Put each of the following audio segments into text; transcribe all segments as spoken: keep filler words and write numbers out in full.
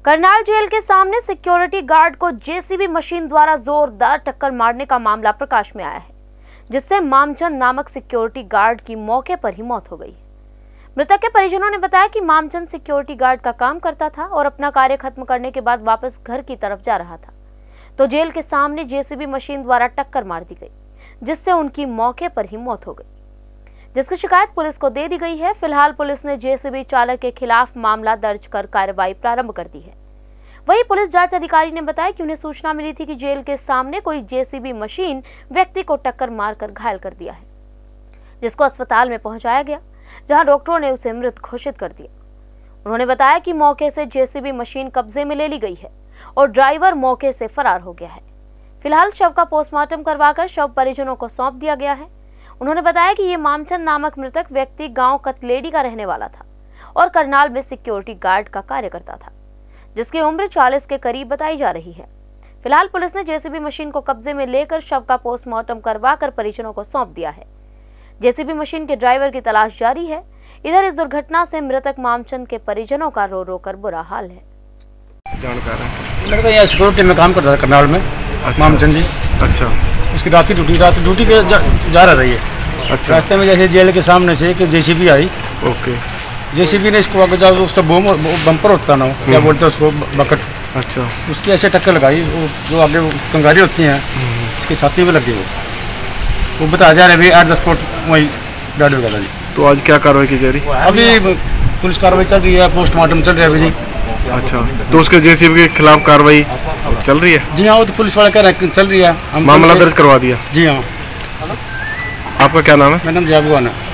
करनाल जेल के सामने सिक्योरिटी गार्ड को जेसीबी मशीन द्वारा जोरदार टक्कर मारने का मामला प्रकाश में आया है, जिससे मामचंद नामक सिक्योरिटी गार्ड की मौके पर ही मौत हो गई। मृतक के परिजनों ने बताया कि मामचंद सिक्योरिटी गार्ड का काम करता था और अपना कार्य खत्म करने के बाद वापस घर की तरफ जा रहा था, तो जेल के सामने जेसीबी मशीन द्वारा टक्कर मार दी गई, जिससे उनकी मौके पर ही मौत हो गई, जिसकी शिकायत पुलिस को दे दी गई है। फिलहाल पुलिस ने जेसीबी चालक के खिलाफ मामला दर्ज कर कार्रवाई प्रारंभ कर दी है। वहीं पुलिस जांच अधिकारी ने बताया कि उन्हें सूचना मिली थी कि जेल के सामने कोई जेसीबी मशीन व्यक्ति को टक्कर मारकर घायल कर दिया है, जिसको अस्पताल में पहुंचाया गया, जहां डॉक्टरों ने उसे मृत घोषित कर दिया। उन्होंने बताया कि मौके से जेसीबी मशीन कब्जे में ले ली गई है और ड्राइवर मौके से फरार हो गया है। फिलहाल शव का पोस्टमार्टम करवाकर शव परिजनों को सौंप दिया गया है। उन्होंने बताया कि ये मामचंद नामक मृतक व्यक्ति गांव कतलेडी का रहने वाला था और करनाल में सिक्योरिटी गार्ड का कार्य करता था, जिसकी उम्र चालीस के करीब बताई जा रही है। फिलहाल पुलिस ने जेसीबी मशीन को कब्जे में लेकर शव का पोस्टमार्टम करवाकर परिजनों को सौंप दिया है। जेसीबी मशीन के ड्राइवर की तलाश जारी है। इधर इस दुर्घटना से मृतक मामचंद के परिजनों का रो रो कर बुरा हाल है। लड़का यहाँ सिक्योरिटी में काम करता था करनाल में। अच्छा। मामचंद जी। अच्छा। उसकी रात की ड्यूटी रात ड्यूटी पे जा, जा रहा है। अच्छा। रास्ते में जैसे जेल के सामने से एक जेसीबी आई। ओके। जेसीबी ने इसको आगे जाओ, उसका बोम बम्पर होता ना, क्या बोलते हैं उसको, बकट। अच्छा। उसकी ऐसे टक्कर लगाई, वो जो आगे कंगारी होती हैं इसकी छाती में लगी, वो वो बता जा रहे अभी आठ दस फुट वही डेड हो गया जी। तो आज क्या कार्रवाई की जा रही? अभी पुलिस कार्रवाई चल रही है, पोस्टमार्टम चल रहा है अभी जी। अच्छा, तो उसके जेसीबी के खिलाफ कार्रवाई चल रही है? जी हाँ, वो तो पुलिस वाले कह रहे हैं चल रही है। मामला दर्ज करवा दिया? जी हाँ। आपका क्या नाम है? मेरा नाम जयभुआन है।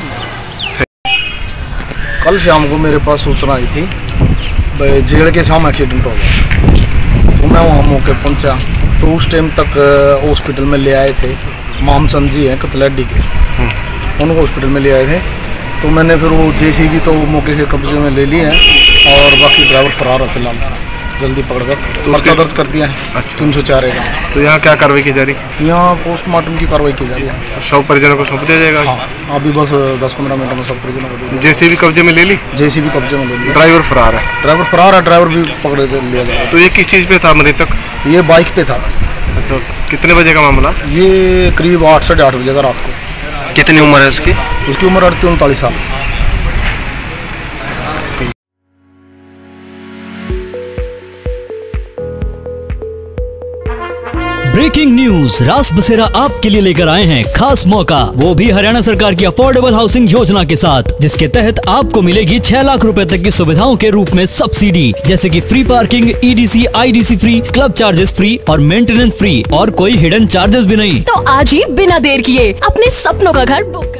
कल शाम को मेरे पास सूचना आई थी, जेल के सामने एक्सीडेंट हो गया, तो मैं वहाँ मौके पहुँचा। तो उस टाइम तक हॉस्पिटल में ले आए थे, मामचंद जी हैं कतलेडी के, उनको हॉस्पिटल में ले आए थे। तो मैंने फिर वो जेसीबी तो मौके से कब्जे में ले ली है और बाकी ड्राइवर फरार होते लाल जल्दी पकड़कर तो पर्चा दर्ज कर दिया है। अच्छा। तीन सौ चार का। तो यहाँ क्या कार्रवाई की जा रही है? यहाँ पोस्टमार्टम की कार्रवाई की जा रही है। शव परिजनों को सौंप दिया जाएगा? हाँ, अभी बस दस पंद्रह मिनट में सब परिजनों को। जेसीबी कब्जे में ले ली? जेसीबी कब्जे में ले ली। ड्राइवर फरार है? ड्राइवर फरार है, ड्राइवर भी पकड़ लिया जाएगा। तो ये किस चीज़ पे था मृतक? ये बाइक पे था। अच्छा, कितने बजे का मामला? ये करीब आठ साढ़े आठ बजे का रात को। कितनी उम्र है उसकी? उसकी उम्र अड़तीस उनतालीस साल। ब्रेकिंग न्यूज, रास बसेरा आपके लिए लेकर आए हैं खास मौका, वो भी हरियाणा सरकार की अफोर्डेबल हाउसिंग योजना के साथ, जिसके तहत आपको मिलेगी छह लाख रुपए तक की सुविधाओं के रूप में सब्सिडी, जैसे कि free parking, EDC, IDC free, club charges free और मेंटेनेंस फ्री, और कोई हिडन चार्जेस भी नहीं। तो आज ही बिना देर किए अपने सपनों का घर बुक कर